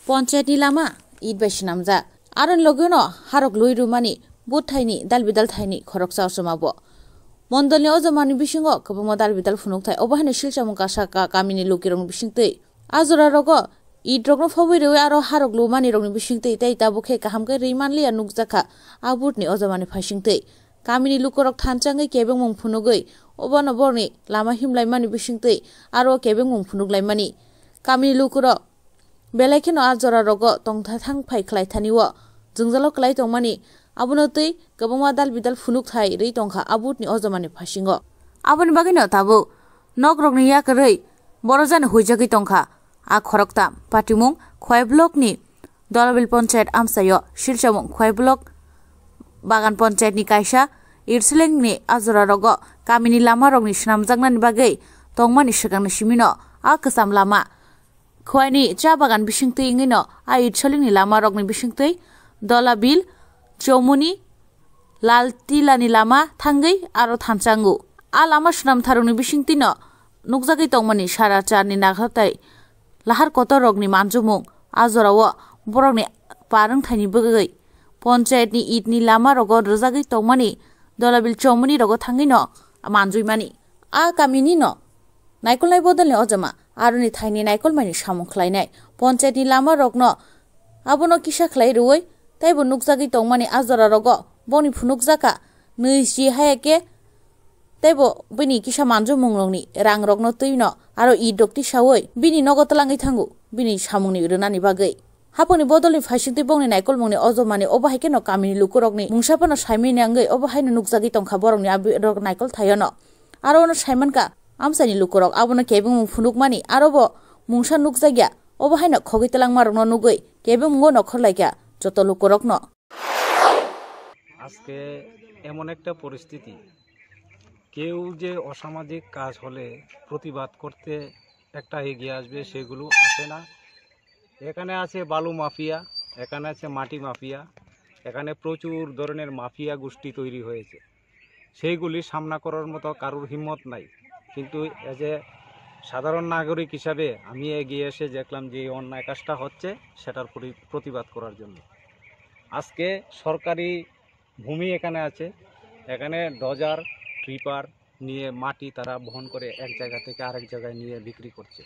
Panchayat ni lama id bai shinamja aron logono harok loirumani buthaini dalbidal thaini khorok chausumabo mondolni ojomani bisingo kobongma dalbidal funuk thai obahani silchamung kasaka kamini lukirong bisingtei azora rogo id rogno phobiroi aro harok lumani rogni bisingtei tei tabukhe kahamke reimanli anukjaka abutni ojomani phasingtei kamini lukorok thanchangai kebengmung funugoi obano borni lama himlaimani bisingtei aro kebengmung funuklaimani kamini lukorok Belakino azora rogo tongtha thang phai khlai thaniwo jungjalo klai tongmani abuno tei gobongma dalbidal funuk thai rei tongkha abutni ojomani phasingo aboni bagino tabu nogrokni yakrei borojani huijagi tongkha a khorokta patimung khoi block ni dolabil panchayat amsayo silchamung khoi block bagan panchayat ni kaisa irseleng ni azora rogo kamini lama rogni shnamjangnani bagai tongmani sikangni simino a kasam lama Khoini cha bagan bisingtei ngino a itsolingni lama rokni bisingtei dolabil chomuni laltilani lama thangai aro thanchangu a lama sunam tharungni bisingtino nukjagoi tongmani sara charni naghatai lahar kotor rokni manjumung ajorawo borokni parang thaini bogoi panchayat ni itni lama rogo rojagoi tongmani dolabil chomuni rogo thangai no manjuimani a kamini no naikolnai bodolni ojoma aroni thaini naikolmani samung khlainai panchayat ni lama rokno abono kisa khlai ruoi taibo nukjagoi tongmani azora rogo boni phunukjaka neisi hayake taibo bini kisa manjumung rokni rang rokno tuino aro idokti sawoi bini nogotlangai thangu bini samungni runani bagai haponi bodolni phasingti bongni naikolmungni ojomani obahaike no kamini lukurokni mungsapano saimini angai obahaino nukjagoi tongkha borokni abirok naikol thayono aro ono saimanka amsani lukurok abono kebeng funukmani arobo mungsa nukjagya obahaino khogitelang marokno nugoi kebeng নখরলাইকা যত লোকরক ন আজকে এমন একটা পরিস্থিতি কেউ যে অসামাজিক কাজ হলে প্রতিবাদ করতে একটা এগিয়ে আসবে সেগুলো আসে না। এখানে আছে বালু মাফিয়া, এখানে আছে মাটি মাফিয়া, এখানে প্রচুর ধরনের মাফিয়া গোষ্ঠী তৈরি হয়েছে, সেইগুলি সামনা করার মতো কারোর হিম্মত নাই। কিন্তু এজ এ সাধারণ নাগরিক হিসাবে আমি এগিয়ে এসে দেখলাম যে এই অন্যায় কাজটা হচ্ছে সেটার প্রতিবাদ করার জন্য। আজকে সরকারি ভূমি এখানে আছে, এখানে ডজার ট্রিপার নিয়ে মাটি তারা বহন করে এক জায়গা থেকে আরেক জায়গায় নিয়ে বিক্রি করছে।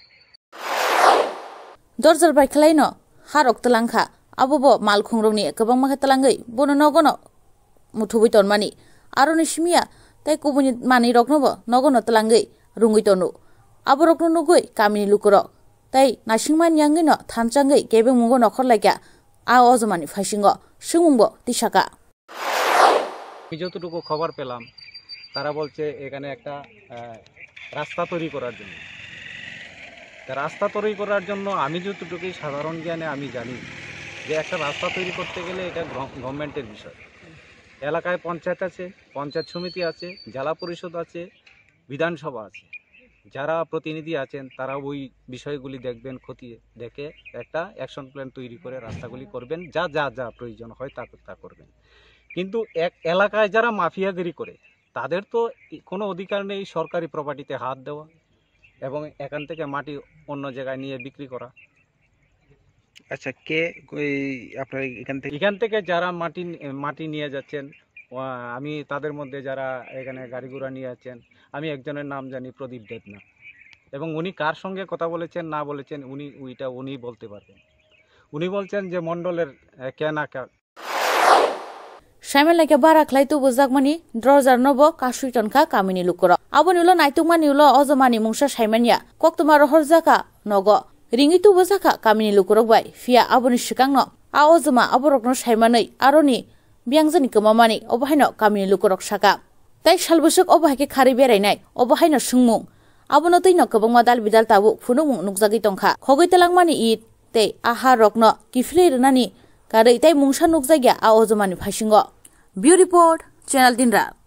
দরজার বাই খেলাইনো হারক তলাংখা আবুবো মালখুংরংনি গোबां মাখা তলাঙ্গै বনো নগনো মুথুবই তনমানি আরো নিসমিয়া তাই কুবুনি মানি রকনবো নগনো তলাঙ্গै রুঙ্গै তनु আবরকনো নুগৈ কামিনি লুকরক তাই নাসিংমানি याङैनो थानचाङै केबें मुंगो नखरलाइका आ अजमानि फाइसिंगो सुमुंगो तिसाका। আমি যতটুকু খবর পেলাম তারা বলছে এখানে একটা রাস্তা তৈরি করার জন্য। রাস্তা তৈরি করার জন্য আমি যতটুকু সাধারণ জ্ঞানে আমি জানি যে একটা রাস্তা তৈরি করতে গেলে এটা গভর্নমেন্টের বিষয়। এলাকায় পঞ্চায়েত আছে, পঞ্চায়েত সমিতি আছে, জেলা পরিষদ আছে, বিধানসভা আছে, যারা প্রতিনিধি আছেন তারা ওই বিষয়গুলি দেখবেন, খতিয়ে দেখে একটা অ্যাকশন প্ল্যান তৈরি করে রাস্তাগুলি করবেন, যা যা যা প্রয়োজন হয় তা করবেন। কিন্তু এক এলাকায় যারা মাফিয়াগিরি করে তাদের তো কোনো অধিকার নেই সরকারি প্রপার্টিতে হাত দেওয়া এবং এখান থেকে মাটি অন্য জায়গায় নিয়ে বিক্রি করা। আচ্ছা, কে আপনার এখান থেকে যারা মাটি নিয়ে যাচ্ছেন, আমি তাদের মধ্যে যারা এখানে গাড়ি ঘোড়া নিয়ে যাচ্ছেন আমি একজনের নাম জানি, প্রদীপ দেবনাথ, এবং উনি কার সঙ্গে কথা বলেছেন না বলেছেন উনি বলতে পারবেন। উনি বলছেন যে মণ্ডলের কেনা সাইমেলাইকে বারা খ্লাইতু বুজাকমানি দ্রজার নব কাশুইটনখা কামিনি লুকর আবনিউলো নাইতুকমানিউলো অজমানি মুংসা সাইমানিয়া কক্তমা রহরজাকা নগ রিঙিতু বুজাকা কামিনি লুকরক বাই ফিয়া আবনি সিকাংনো আ অজমা আবরকনো সাইমাनै আরনি বিয়াংজানি কমামানি অবহাইনো কামিনি লুকরক সাকা তাই সালবুসুক অবহাইকে খারি বেরাইনাই অবহাইনো সুংমুং আবনো তৈনো গোबांमा दाल बिदाल ताबु फुनुमुं नुकजागि तंखा खगैतलांमानि ईद तै आहा रकनो किफ्ले रनानि कारै तै मुंसा नुकजागिया आ अजमानि फाइसिंगो। ब्यू रिपोर्ट चैनल दिनरा।